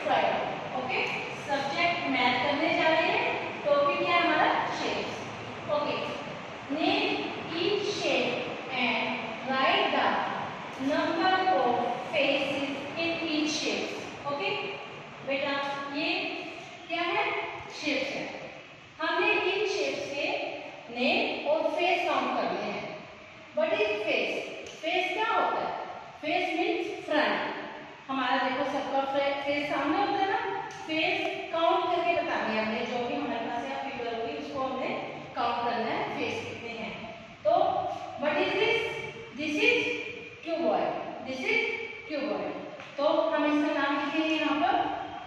Friday. Okay, subject math करने जा रहे हैं, टॉपिक क्या है हमारा shapes. Okay, name each shape and write the number of faces in each shape. Okay बेटा, ये क्या है, शेप्स है। हमने इन शेप्स के नेम और फेस काउंट करने हैं। What is face? फेस क्या होता है? Face means front. हमारा देखो सबका फेस सामने होता है ना, फेस काउंट करके बतानी है हमने, जो भी हमारे पास यहाँ फिगर होगी उसको हमने काउंट करना है, फेस कितने हैं। तो what is this? This is cuboid, this is cuboid. तो हम इसका नाम लिखेंगे यहाँ पर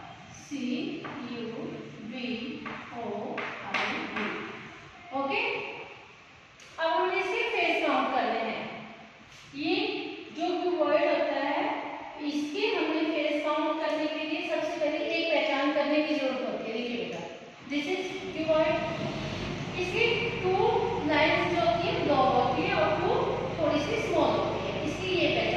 CUBOID। ओके, अब हमने इसके फेस काउंट करने हैं। ये जो क्यूबॉइड होता है, इसके हमने फेस काउंट करने के लिए सबसे पहले एक पहचान करने की जरूरत होती है। देखिए बेटा, दिस इज क्यूबॉइड। इसकी टू लाइंस जो होती है लॉन्ग होती है और टू थोड़ी सी स्मॉल होती है, इसकी ये पहचान